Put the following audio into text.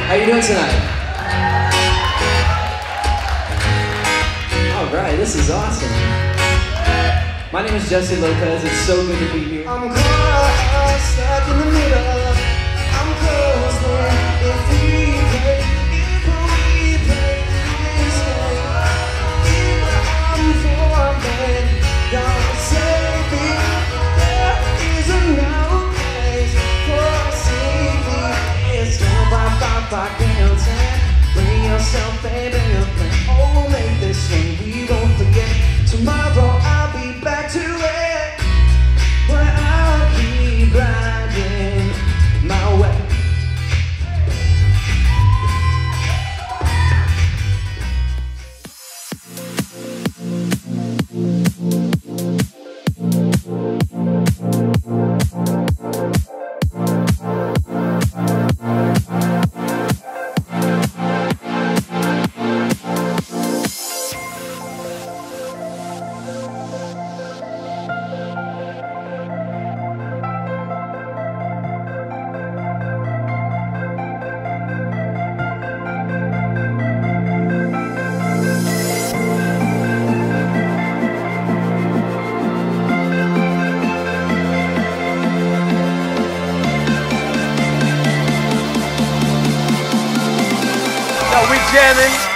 How you doing tonight? All right, this is awesome. My name is Jesse Lopez. It's so good to be here. I'm caught stuck in the middle. I'm close, but if we play this game, if I'm falling, don't save me. There is no place for safety. It's down by guilty. Bring yourself, baby, oh, make this one we won't forget. Tomorrow I'll be back to it, but I'll keep riding my way. We jamming.